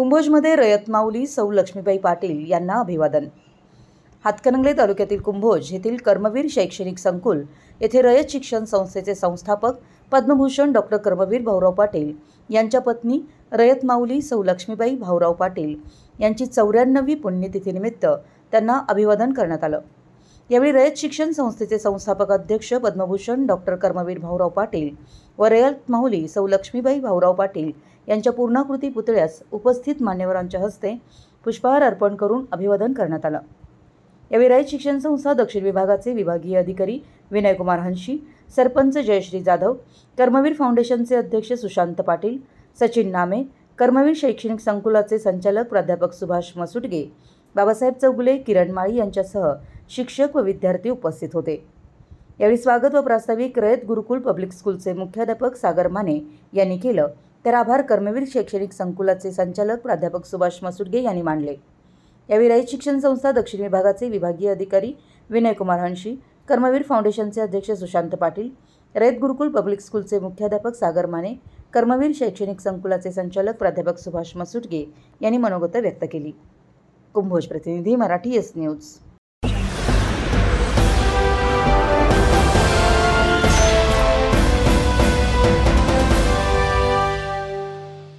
कुंभोजमध्ये रयत माऊली सौ लक्ष्मीबाई पाटील यांना अभिवादन। हातकणंगले तालुक्यातील कुंभोज येथील कर्मवीर शैक्षणिक संकुल येथे रयत शिक्षण संस्थेचे संस्थापक पद्मभूषण डॉक्टर कर्मवीर भाऊराव पाटील यांच्या पत्नी रयत माऊली सौ लक्ष्मीबाई भाऊराव पाटील यांची 94वी पुण्यतिथीनिमित्त त्यांना अभिवादन करण्यात आलं। यावेळी रयत शिक्षण संस्थेचे संस्थापक अध्यक्ष पद्मभूषण डॉक्टर कर्मवीर भाऊराव पाटील व रयत माऊली सौ लक्ष्मीबाई भाऊराव पाटील यांच्या पूर्णाकृती पुतळ्यास उपस्थित मान्यवरांच्या हस्ते पुष्पहार अर्पण करून अभिवादन करण्यात आलं। यावेळी रयत शिक्षण संस्था दक्षिण विभागाचे विभागीय अधिकारी विनयकुमार हंशी, सरपंच जयश्री जाधव, कर्मवीर फाउंडेशनचे अध्यक्ष सुशांत पाटील, सचिन नामे, कर्मवीर शैक्षणिक संकुलाचे संचालक प्राध्यापक सुभाष मसुटगे, बाबासाहेब चौगुले, किरण माळी यांच्यासह शिक्षक व विद्यार्थी उपस्थित होते। यावेळी स्वागत व प्रास्ताविक रयत गुरुकुल पब्लिक स्कूलचे मुख्याध्यापक सागर माने यांनी केलं, तर आभार कर्मवीर शैक्षणिक संकुलाचे संचालक प्राध्यापक सुभाष मसुटगे यांनी मानले। यावेळी रयत शिक्षण संस्था दक्षिण विभागाचे विभागीय अधिकारी विनयकुमार हंशी, कर्मवीर फाउंडेशनचे अध्यक्ष सुशांत पाटील, रयत गुरुकुल पब्लिक स्कूलचे मुख्याध्यापक सागर माने, कर्मवीर शैक्षणिक संकुलाचे संचालक प्राध्यापक सुभाष मसुटगे यांनी मनोगत व्यक्त केली। कुंभोज प्रतिनिधी मराठी एस न्यूज।